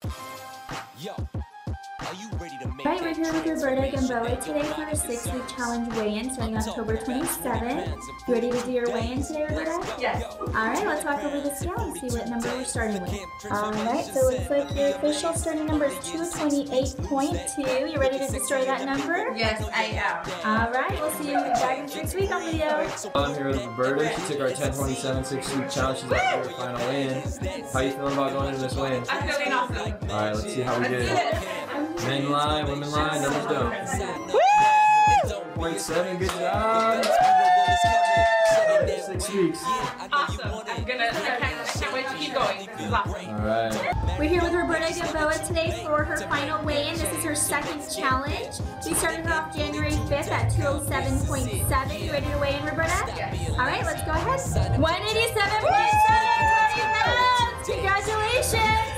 Alright, we're here with Roberta Gamboa today for a 6-week challenge weigh-in starting October 27th. You ready to do your weigh-in today, Roberta? Yes. Alright, let's walk over the scale and see what number we're starting with. Alright, so it looks like your official starting number is 228.2. You ready to destroy that number? Yes, I am. Alright, we'll see you back in 6 weeks on video. I'm here with Roberta. She took our 10-27 6-week challenge. She's at her final weigh-in. How you feeling about going into this weigh-in? I'm feeling awesome. Alright, let's see how we did. Men line, women line, numbers don't. Woo! 0.7, good job. 6 weeks. Awesome. I can't wait to keep going. This is awesome. Alright. We're here with Roberta Gamboa today for her final weigh-in. This is her second challenge. We started her off January 5th at 207.7. You ready to weigh in, Roberta? Yes. Alright, let's go ahead. 187.7 pounds! Congratulations!